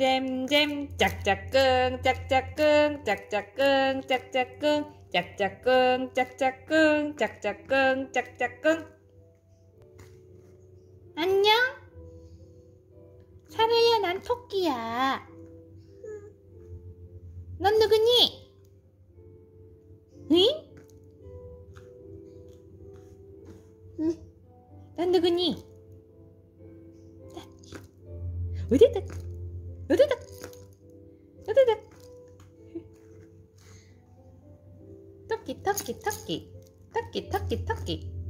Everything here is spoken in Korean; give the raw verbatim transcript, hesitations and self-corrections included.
잼잼 짝짝꿍 짝짝꿍 짝짝꿍 짝짝꿍 짝짝꿍 짝짝꿍 짝짝꿍 짝짝꿍. 안녕? 사라야, 난 토끼야. 넌 누구니? 응? 응? 넌 누구니? 어디다? 어디다? 어디다? 토끼 토끼 토끼 토끼 토끼 토끼